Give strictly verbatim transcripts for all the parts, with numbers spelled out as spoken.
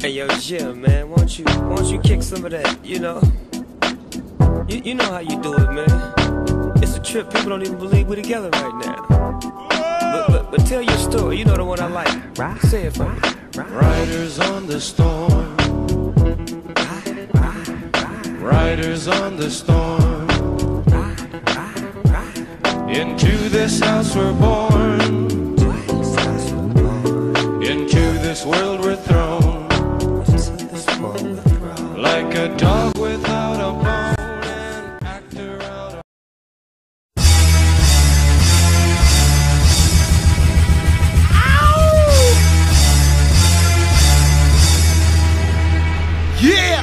Hey yo, Jim, man, won't you, won't you kick some of that? You know, you, you know how you do it, man. It's a trip. People don't even believe we're together right now. But but but tell your story. You know the one I like. Right? Say it for me. Riders on the storm. Riders on the storm. Into this house we're born. Into this world we're thrown. Like a dog without a bone, an actor out of... Yeah!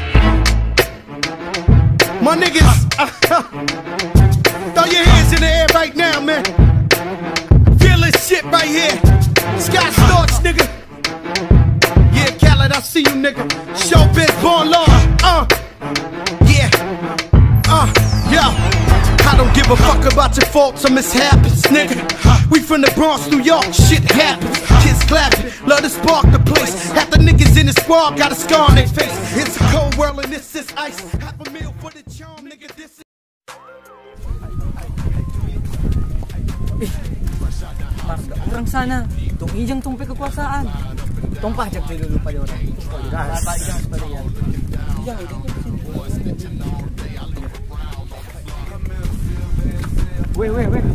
My niggas, throw your hands in the air right now, man. Feel this shit right here. Scott Storch, nigga. Yeah, Khaled, I see you, nigga. Showbiz, born law. Uh, yeah. Uh, yo. I don't give a fuck about your faults or mishaps, nigga. We from the Bronx, New York, shit happens. Kids clapping, love to spark the place. Half the niggas in the squad got a scar on their face. It's a cold world and this is ice. Half a meal for the charm, nigga. This is... Orang sana, tung ijang tumpai kekuasaan. Tumpah jak dulu pada orang. Tumpah ijang seperti yang. Ijang itu. Weh weh weh.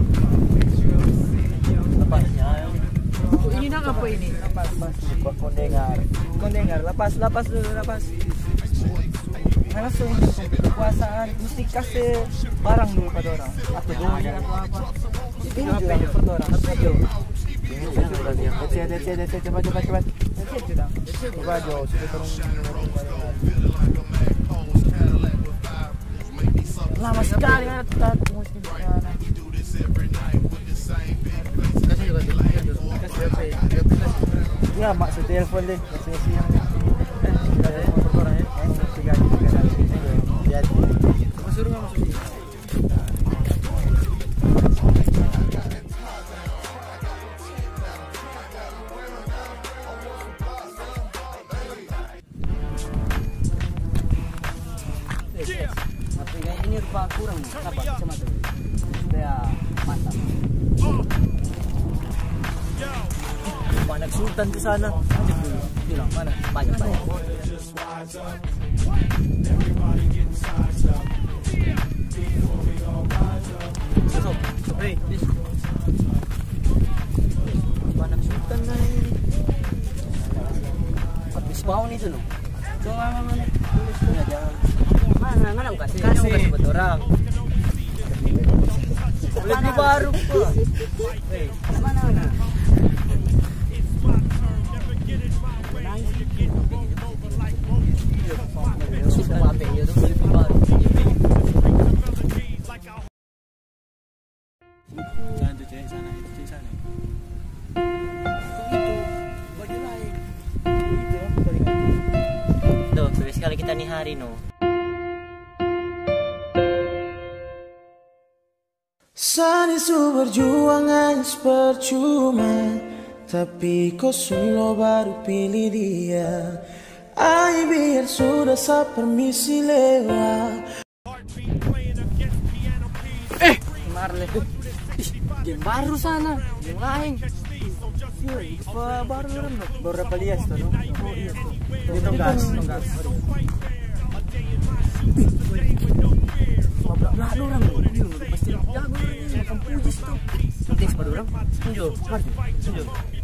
Lepasnya. Ini nak apa ini? Lepas lepas. Kondengar. Kondengar. Lepas lepas dulu lepas. Langsung kekuasaan mesti kasih barang dulu pada orang. Atau duit atau apa. Ini juga pada orang. Apa itu? Cepat cepat cepat cepat cepat cepat. Cepat sudah. Coba jauh. Lama sekali kan kita tunggu di sana. Kasih juga tu. Kasih apa? Ya mak saya telepon deh. Kasih siang. Eh, kita motor orang ya. Tiga tiga kali. Lihat. Masuk rumah masuk. Ini rupa kurang, kenapa? Cuma tu, dia mantap. Banyak sultan di sana, lanjut dulu. Bilang mana? Banyak banyak. Besok, hey, banyak sultan lah ini. Habis spawn itu loh. Coba mana mana? Ya jangan. Mana mana aku kasih, kasih. Aku kasih buat orang. Lebih baru kok. Hei, mana mana? Sudah apa ya tu lebih baru. Jangan tu cek sana, cek sana. Itu baju lain. Tuh, tulis sekali kita nih hari no. Sana su perjuangan percuma, tapi kau solo baru pilih dia. Ay biar sudah sa permisi lewat. Eh, Marle. Game baru sana, game lain. Apa baru kan? Berapa lias tuh? Oh iya tuh. Itu gas, gas. Lah lu orang lu pasti jago ini makan pujis tuh. Nanti pada orang tunjuk, mari tunjuk.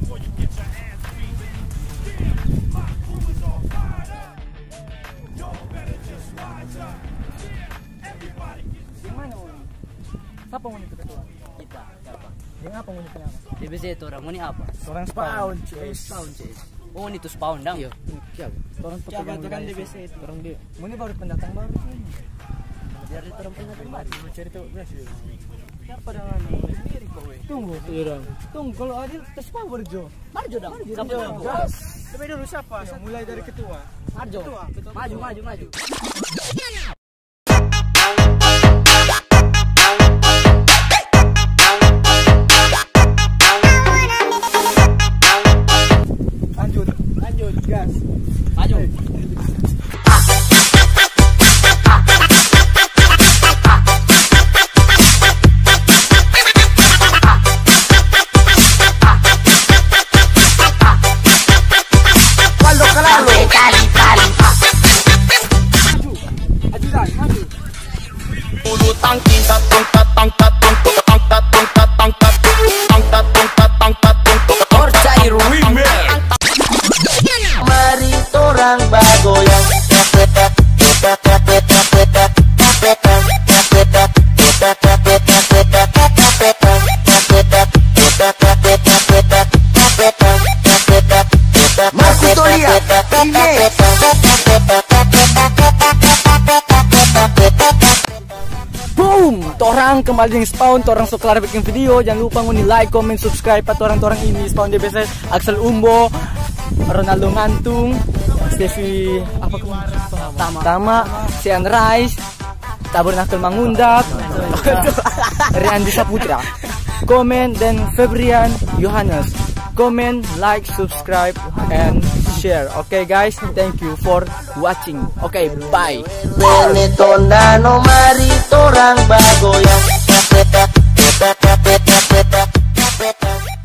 Gimana orang? Siapa mau itu ketua? Kita, siapa? Yang apa mau itu apa? D B Z itu orang mau ini apa? Orang spawn, spawn, oh ini tuh spawn dang. Iya. Siapa? Orang pegang kan D B Z itu. Orang dia. Mau ini baru pendatang baru sih. Biar dia orang pendatang baru. Mau cari tuh beres. Siapa dengan sendiri kau? Tunggu. Iya. Tunggu kalau adil terus apa Marjo? Marjo dong. Marjo. Tapi dulu siapa? Mulai dari ketua. Marjo. Maju, maju, maju. Lanjut, lanjut, gas. Marco Tolia, ini. Boom! Torang kembali yang spawn, torang so kelar bikin video. Jangan lupa nguni like, comment, subscribe pat orang-orang ini spawn D B S Axel Umbo, Ronaldo Ngantung, Steffi apa kemarin? Tama, Tama, Sian Rice, Tabur Nakal Mangundak, Riandi Saputra. Comment dan Febrian Yohanes. Comment, like, subscribe, and share. Okay guys, thank you for watching. Okay, bye. Benito Nano mari torang bagoyang.